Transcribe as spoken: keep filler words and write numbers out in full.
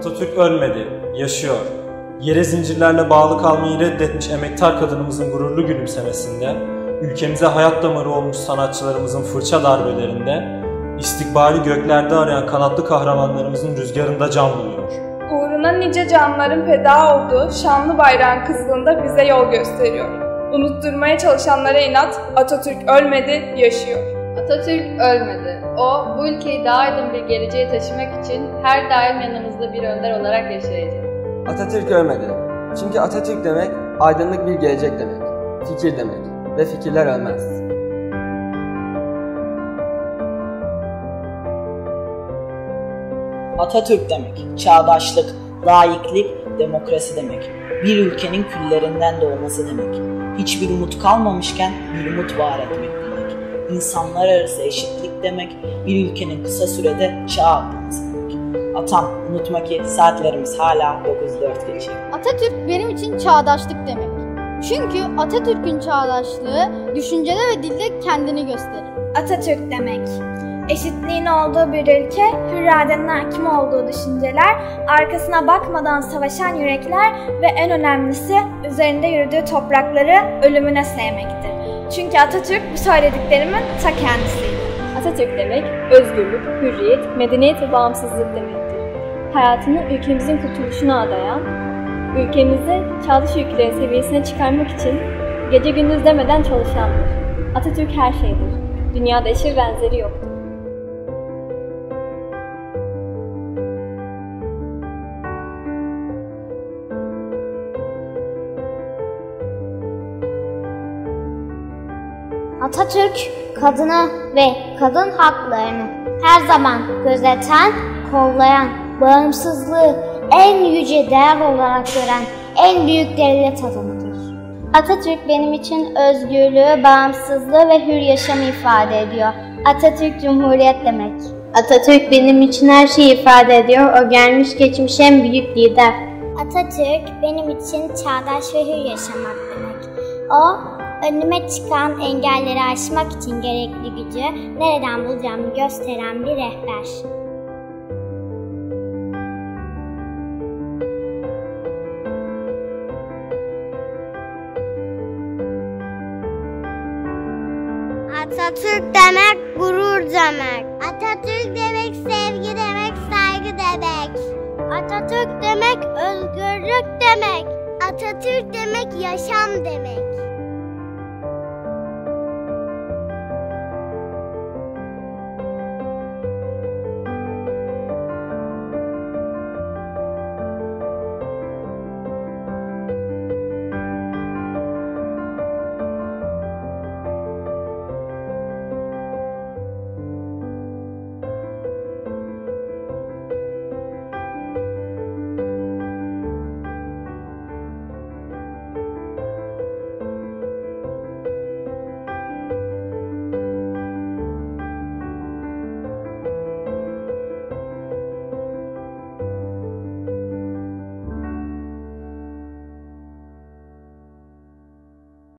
Atatürk ölmedi, yaşıyor. Yere zincirlerle bağlı kalmayı reddetmiş emektar kadınımızın gururlu gülümsemesinde, ülkemize hayat damarı olmuş sanatçılarımızın fırça darbelerinde, istikbali göklerde arayan kanatlı kahramanlarımızın rüzgarında can buluyor. Uğruna nice canların feda olduğu şanlı bayrağın kızılığında bize yol gösteriyor. Unutturmaya çalışanlara inat, Atatürk ölmedi, yaşıyor. Atatürk ölmedi. O, bu ülkeyi daha aydın bir geleceğe taşımak için her daim yanımızda bir önder olarak yaşayacak. Atatürk ölmedi. Çünkü Atatürk demek, aydınlık bir gelecek demek, fikir demek ve fikirler ölmez. Atatürk demek, çağdaşlık, laiklik, demokrasi demek. Bir ülkenin küllerinden doğması demek. Hiçbir umut kalmamışken bir umut var etmek demek. İnsanlar arası eşitlik demek, bir ülkenin kısa sürede çağ atlaması demek. Atam, unutma ki saatlerimiz hala dokuz dört geçiyor. Atatürk benim için çağdaşlık demek. Çünkü Atatürk'ün çağdaşlığı düşüncede ve dilde kendini gösterir. Atatürk demek, eşitliğin olduğu bir ülke, hür iradenin hakim olduğu düşünceler, arkasına bakmadan savaşan yürekler ve en önemlisi üzerinde yürüdüğü toprakları ölümüne sevmektir. Çünkü Atatürk bu söylediklerimin ta kendisiydi. Atatürk demek özgürlük, hürriyet, medeniyet ve bağımsızlık demektir. Hayatını ülkemizin kurtuluşuna adayan, ülkemizi çağdaş ülkelerin seviyesine çıkarmak için gece gündüz demeden çalışandır. Atatürk her şeydir. Dünyada eşi benzeri yoktur. Atatürk, kadını ve kadın haklarını her zaman gözeten, kollayan, bağımsızlığı en yüce değer olarak gören en büyük devlet adamıdır. Atatürk benim için özgürlüğü, bağımsızlığı ve hür yaşamı ifade ediyor. Atatürk Cumhuriyet demek. Atatürk benim için her şeyi ifade ediyor. O gelmiş geçmiş en büyük lider. Atatürk benim için çağdaş ve hür yaşamak demek. O, önüme çıkan engelleri aşmak için gerekli gücü nereden bulacağımı gösteren bir rehber. Atatürk demek gurur demek. Atatürk demek sevgi demek, saygı demek. Atatürk demek özgürlük demek. Atatürk demek yaşam demek.